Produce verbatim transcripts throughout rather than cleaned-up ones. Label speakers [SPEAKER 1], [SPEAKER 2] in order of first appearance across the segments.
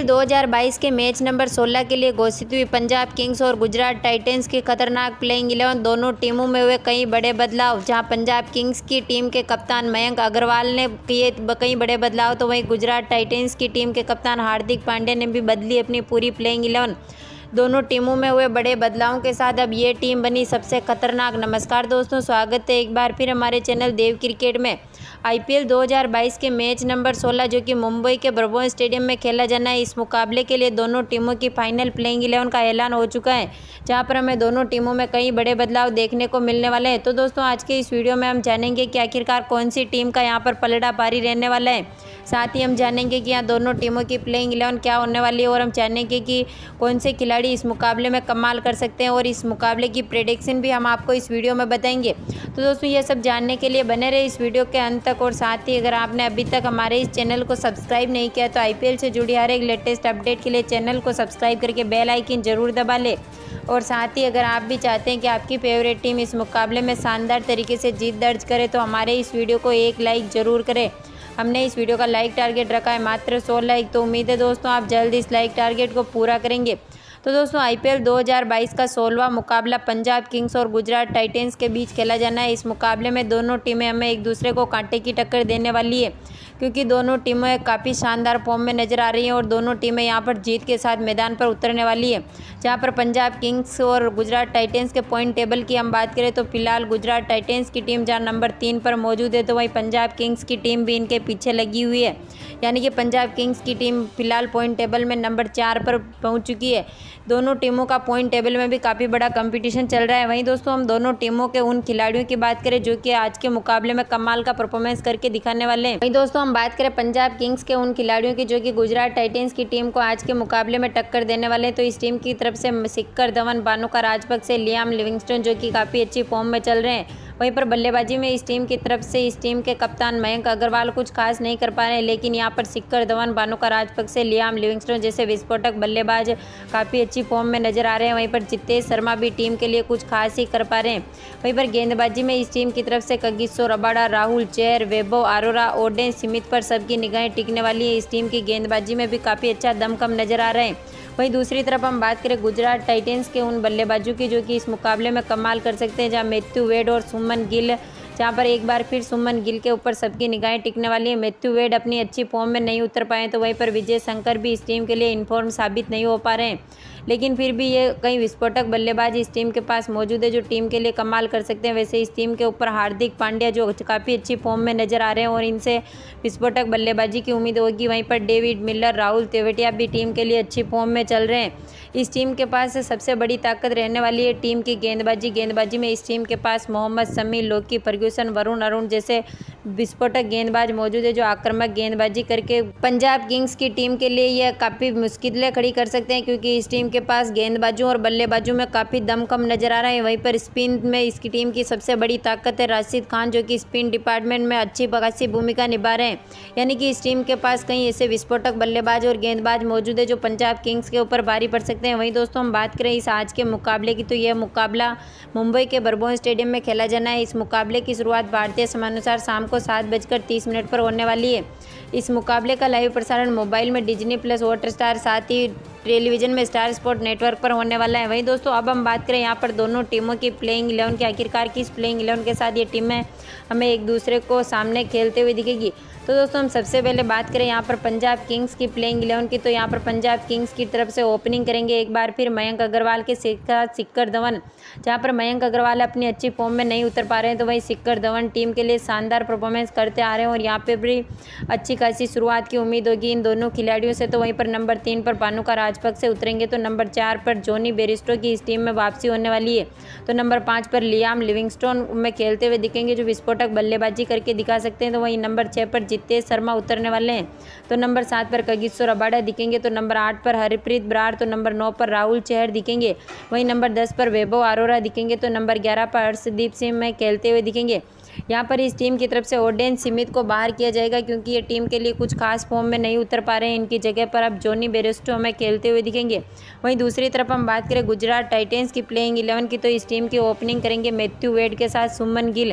[SPEAKER 1] दो हज़ार बाईस के मैच नंबर सोलह के लिए घोषित हुई पंजाब किंग्स और गुजरात टाइटंस की खतरनाक प्लेइंग इलेवन। दोनों टीमों में हुए कई बड़े बदलाव। जहां पंजाब किंग्स की टीम के कप्तान मयंक अग्रवाल ने किए कई बड़े बदलाव, तो वहीं गुजरात टाइटंस की टीम के कप्तान हार्दिक पांड्या ने भी बदली अपनी पूरी प्लेइंग इलेवन। दोनों टीमों में हुए बड़े बदलावों के साथ अब ये टीम बनी सबसे खतरनाक। नमस्कार दोस्तों, स्वागत है एक बार फिर हमारे चैनल देव क्रिकेट में। आईपीएल दो हज़ार बाईस के मैच नंबर सोलह जो कि मुंबई के ब्रबॉर्न स्टेडियम में खेला जाना है, इस मुकाबले के लिए दोनों टीमों की फाइनल प्लेइंग इलेवन का ऐलान हो चुका है, जहां पर हमें दोनों टीमों में कई बड़े बदलाव देखने को मिलने वाले हैं। तो दोस्तों, आज के इस वीडियो में हम जानेंगे कि आखिरकार कौन सी टीम का यहाँ पर पलड़ा भारी रहने वाला है। साथ ही हम जानेंगे कि यहाँ दोनों टीमों की प्लेइंग इलेवन क्या होने वाली है, और हम जानेंगे कि कौन से खिलाड़ी इस मुकाबले में कमाल कर सकते हैं, और इस मुकाबले की प्रेडिक्शन भी हम आपको इस वीडियो में बताएंगे। तो दोस्तों, ये सब जानने के लिए बने रहे इस वीडियो के अंत तक। और साथ ही अगर आपने अभी तक हमारे इस चैनल को सब्सक्राइब नहीं किया तो आईपीएल से जुड़ी हर एक लेटेस्ट अपडेट के लिए चैनल को सब्सक्राइब करके बेल आइकन जरूर दबा ले। और साथ ही अगर आप भी चाहते हैं कि आपकी फेवरेट टीम इस मुकाबले में शानदार तरीके से जीत दर्ज करे तो हमारे इस वीडियो को एक लाइक ज़रूर करें। हमने इस वीडियो का लाइक टारगेट रखा है मात्र सौ लाइक, तो उम्मीद है दोस्तों आप जल्द इस लाइक टारगेट को पूरा करेंगे। तो दोस्तों, आईपीएल दो हज़ार बाईस का सोलहवां मुकाबला पंजाब किंग्स और गुजरात टाइटंस के बीच खेला जाना है। इस मुकाबले में दोनों टीमें हमें एक दूसरे को कांटे की टक्कर देने वाली है, क्योंकि दोनों टीमें काफ़ी शानदार फॉर्म में नजर आ रही हैं और दोनों टीमें यहां पर जीत के साथ मैदान पर उतरने वाली है। जहां पर पंजाब किंग्स और गुजरात टाइटंस के पॉइंट टेबल की हम बात करें तो फिलहाल गुजरात टाइटंस की टीम जहां नंबर तीन पर मौजूद है, तो वहीं पंजाब किंग्स की टीम भी इनके पीछे लगी हुई है। यानी कि पंजाब किंग्स की टीम फिलहाल पॉइंट टेबल में नंबर चार पर पहुँच चुकी है। दोनों टीमों का पॉइंट टेबल में भी काफ़ी बड़ा कंपटीशन चल रहा है। वहीं दोस्तों, हम दोनों टीमों के उन खिलाड़ियों की बात करें जो कि आज के मुकाबले में कमाल का परफॉर्मेंस करके दिखाने वाले हैं। वहीं दोस्तों, हम बात करें पंजाब किंग्स के उन खिलाड़ियों की जो कि गुजरात टाइटंस की टीम को आज के मुकाबले में टक्कर देने वाले हैं। तो इस टीम की तरफ से शिखर धवन, भानुका राजपक्षे, लियाम लिविंगस्टन जो कि काफ़ी अच्छी फॉर्म में चल रहे हैं। वहीं पर बल्लेबाजी में इस टीम की तरफ से इस टीम के कप्तान मयंक अग्रवाल कुछ खास नहीं कर पा रहे हैं, लेकिन यहाँ पर शिखर धवन, भानुका राजपक्षे, लियाम लिविंगस्टन जैसे विस्फोटक बल्लेबाज काफ़ी अच्छी फॉर्म में नजर आ रहे हैं। वहीं पर जितेश शर्मा भी टीम के लिए कुछ खास ही कर पा रहे हैं। वहीं पर गेंदबाजी में इस टीम की तरफ से Kagiso Rabada, Rahul Chahar, Vaibhav Arora, Odean Smith पर सबकी निगाहें टिकने वाली है। इस टीम की गेंदबाजी में भी काफ़ी अच्छा दमखम नजर आ रहे हैं। वहीं दूसरी तरफ हम बात करें गुजरात टाइटंस के उन बल्लेबाजों की जो कि इस मुकाबले में कमाल कर सकते हैं, जहां मैथ्यू वेड और सुमन गिल, जहां पर एक बार फिर सुमन गिल के ऊपर सबकी निगाहें टिकने वाली है। मैथ्यू वेड अपनी अच्छी फॉर्म में नहीं उतर पाए, तो वहीं पर विजय शंकर भी इस टीम के लिए इन्फॉर्म साबित नहीं हो पा रहे हैं, लेकिन फिर भी ये कई विस्फोटक बल्लेबाज इस टीम के पास मौजूद है जो टीम के लिए कमाल कर सकते हैं। वैसे इस टीम के ऊपर हार्दिक पांड्या जो काफ़ी अच्छी फॉर्म में नजर आ रहे हैं और इनसे विस्फोटक बल्लेबाजी की उम्मीद होगी। वहीं पर डेविड मिलर, राहुल तेवटिया भी टीम के लिए अच्छी फॉर्म में चल रहे हैं। इस टीम के पास सबसे बड़ी ताकत रहने वाली है टीम की गेंदबाजी। गेंदबाजी में इस टीम के पास मोहम्मद शमी, लोकी फर्ग्यूसन, वरुण अरुण जैसे विस्फोटक गेंदबाज मौजूद है जो आक्रामक गेंदबाजी करके पंजाब किंग्स की टीम के लिए यह काफ़ी मुश्किलें खड़ी कर सकते हैं, क्योंकि इस टीम के पास गेंदबाजों और बल्लेबाजों में काफ़ी दमखम नजर आ रहा है। वहीं पर स्पिन में इसकी टीम की सबसे बड़ी ताकत है राशिद खान, जो कि स्पिन डिपार्टमेंट में अच्छी खासी भूमिका निभा रहे हैं। यानी कि इस टीम के पास कई ऐसे विस्फोटक बल्लेबाज और गेंदबाज मौजूद है जो पंजाब किंग्स के ऊपर भारी पड़ सकते हैं। वहीं दोस्तों, हम बात करें इस आज के मुकाबले की, तो यह मुकाबला मुंबई के ब्रबॉर्न स्टेडियम में खेला जाना है। इस मुकाबले की शुरुआत भारतीय समयानुसार शाम को सात बजकर तीस मिनट पर होने वाली है। इस मुकाबले का लाइव प्रसारण मोबाइल में डिज्नी प्लस, हॉटस्टार, साथ ही टेलीविजन में स्टार स्पोर्ट नेटवर्क पर होने वाला है। वहीं दोस्तों, अब हम बात करें यहाँ पर दोनों टीमों की प्लेइंग इलेवन की, आखिरकार किस प्लेइंग इलेवन के साथ ये टीमें हमें एक दूसरे को सामने खेलते हुए दिखेगी। तो दोस्तों, हम सबसे पहले बात करें यहाँ पर पंजाब किंग्स की प्लेइंग इलेवन की, तो यहाँ पर पंजाब किंग्स की तरफ से ओपनिंग करेंगे एक बार फिर मयंक अग्रवाल के साथ शिखर धवन। जहाँ पर मयंक अग्रवाल अपनी अच्छी फॉर्म में नहीं उतर पा रहे हैं, तो वहीं शिखर धवन टीम के लिए शानदार परफॉर्मेंस करते आ रहे हैं और यहाँ पे भी अच्छी खासी शुरुआत की उम्मीद होगी इन दोनों खिलाड़ियों से। तो वहीं पर नंबर तीन पर भानुका राजपक्षे उतरेंगे, तो नंबर चार पर जॉनी बेरिस्टो की इस टीम में वापसी होने वाली है। तो नंबर पाँच पर लियाम लिविंगस्टोन में खेलते हुए दिखेंगे जो विस्फोटक बल्लेबाजी करके दिखा सकते हैं। तो वहीं नंबर छः पर जितेश शर्मा उतरने वाले हैं। तो नंबर सात पर कगिसो रबाडा दिखेंगे, तो नंबर आठ पर हरप्रीत बराड़, तो नंबर नौ पर राहुल चेहर दिखेंगे। वहीं नंबर दस पर वैभव अरोरा दिखेंगे, तो नंबर ग्यारह पर हर्षदीप सिंह में खेलते हुए दिखेंगे। यहाँ पर इस टीम की तरफ से ओडेन स्मिथ को बाहर किया जाएगा, क्योंकि ये टीम के लिए कुछ खास फॉर्म में नहीं उतर पा रहे हैं। इनकी जगह पर अब जॉनी बेरिस्टो हमें खेलते हुए दिखेंगे। वहीं दूसरी तरफ हम बात करें गुजरात टाइटंस की प्लेइंग इलेवन की, तो इस टीम की ओपनिंग करेंगे मैथ्यू वेड के साथ सुमन गिल,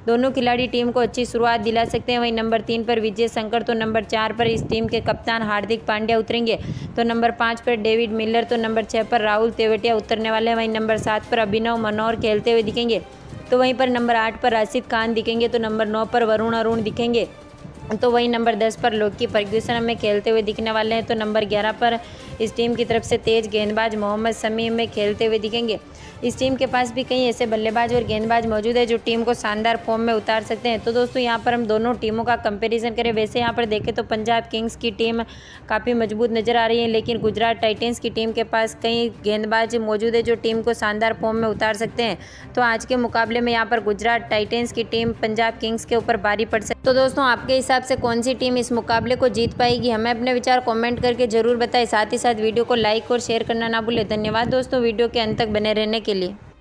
[SPEAKER 1] दोनों खिलाड़ी टीम को अच्छी शुरुआत दिला सकते हैं। वहीं नंबर तीन पर विजय शंकर तो नंबर चार पर इस टीम के कप्तान हार्दिक पांड्या उतरेंगे। तो नंबर पाँच पर डेविड मिलर तो नंबर छः पर राहुल तेवतिया उतरने वाले हैं। वहीं नंबर सात पर अभिनव मनोहर खेलते हुए दिखेंगे। तो वहीं पर नंबर आठ पर राशिद खान दिखेंगे। तो नंबर नौ पर वरुण अरुण दिखेंगे। तो वहीं नंबर दस पर लोकी फर्ग्यूसन में खेलते हुए दिखने वाले हैं। तो नंबर ग्यारह पर इस टीम की तरफ से तेज गेंदबाज मोहम्मद शमी में खेलते हुए दिखेंगे। इस टीम के पास भी कई ऐसे बल्लेबाज और गेंदबाज मौजूद है जो टीम को शानदार फॉर्म में उतार सकते हैं। तो दोस्तों यहाँ पर हम दोनों टीमों का कंपैरिजन करें, वैसे यहाँ पर देखें तो पंजाब किंग्स की टीम काफ़ी मजबूत नज़र आ रही है, लेकिन गुजरात टाइटंस की टीम के पास कई गेंदबाज मौजूद है जो टीम को शानदार फॉर्म में उतार सकते हैं। तो आज के मुकाबले में यहाँ पर गुजरात टाइटंस की टीम पंजाब किंग्स के ऊपर भारी पड़ सकती है। तो दोस्तों आपके हिसाब से कौन सी टीम इस मुकाबले को जीत पाएगी, हमें अपने विचार कमेंट करके जरूर बताएं। साथ ही साथ वीडियो को लाइक और शेयर करना ना भूलें। धन्यवाद दोस्तों वीडियो के अंत तक बने रहने के लिए।